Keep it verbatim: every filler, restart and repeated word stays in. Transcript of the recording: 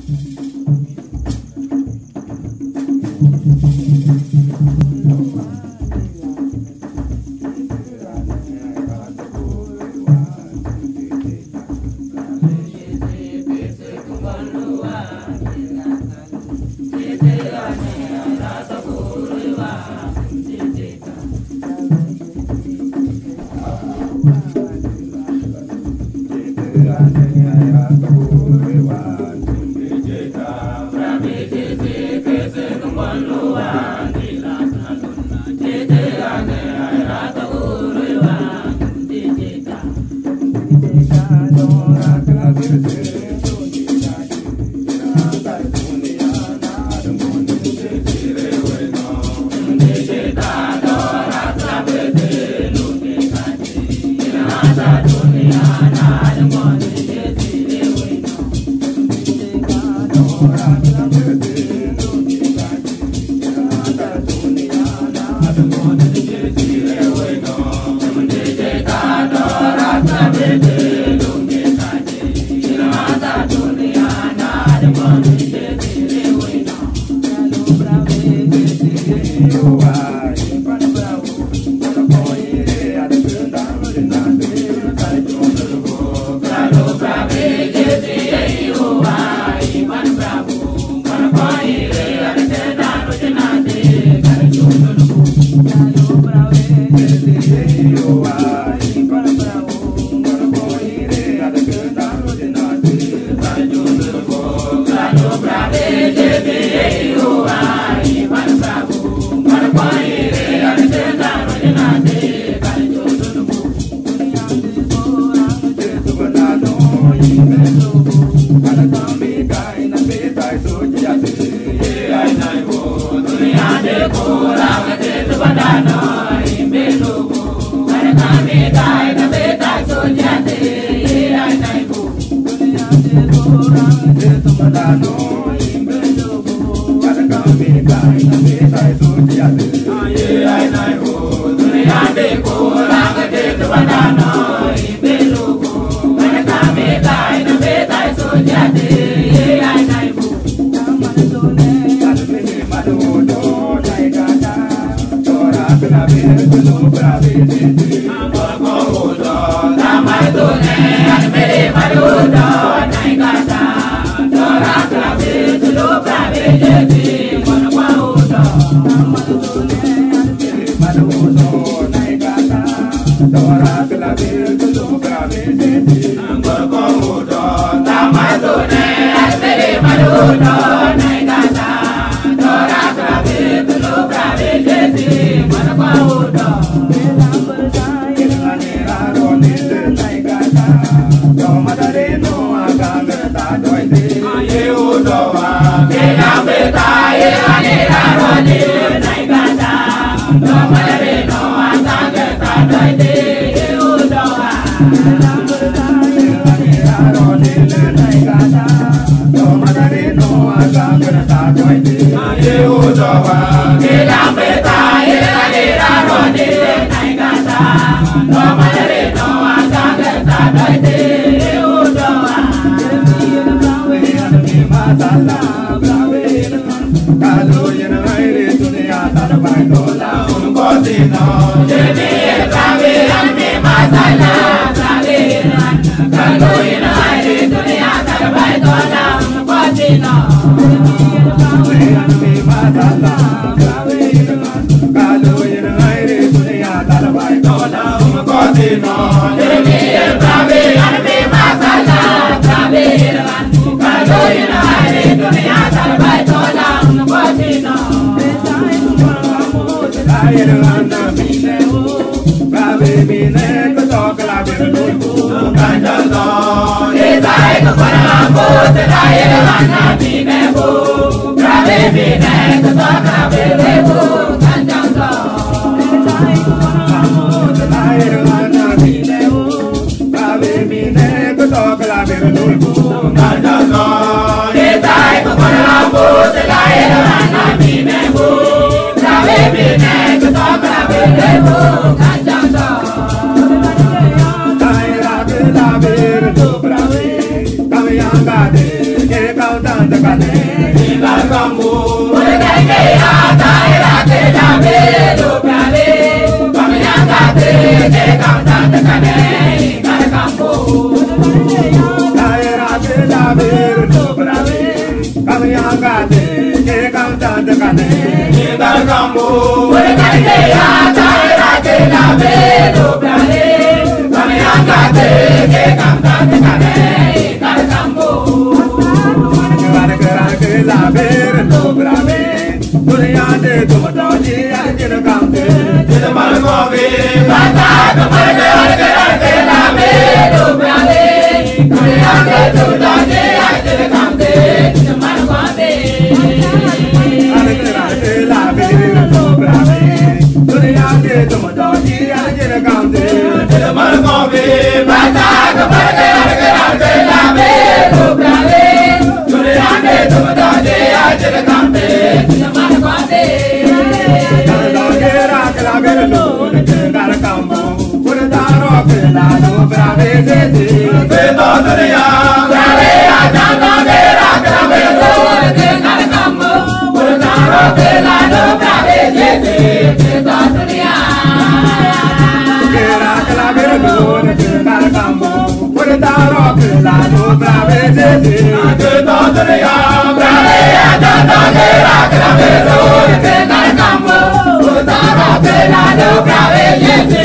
Kau tak tante kane Ibar kambu Mureke ata irate jabe Lubrale Pamyangate Te kam tante kane Ibar kambu Irate jabe Lubrale Pamyangate Te kam tante kane Ibar kambu Mureke ata irate jabe Lubrale Pamyangate Te kam tante kane Ibar kambu La vera no brave, dunia de tuh doji aja kamte. Tidak malu kopi, bata kemana harga harga la vera no brave, dunia de tuh doji aja kamte. Tidak malu kopi, harga harga la vera no brave, dunia de tuh doji aja kamte. Tidak malu kopi, bata kemana harga harga la vera no brave. Tuh doji aja kamte, tidak malu kopi. Kalau kira kira kira no, kira kamu, udah taruh kira no brave jadi. Betul dunia, brave aja no kira kira betul, kira kamu, udah taruh kira no brave jadi. Betul dunia, kira kira kira no, kira kamu, udah taruh kira no brave jadi. Betul dunia, brave aja no kira kira betul, kira kamu, udah taruh kira no brave jadi.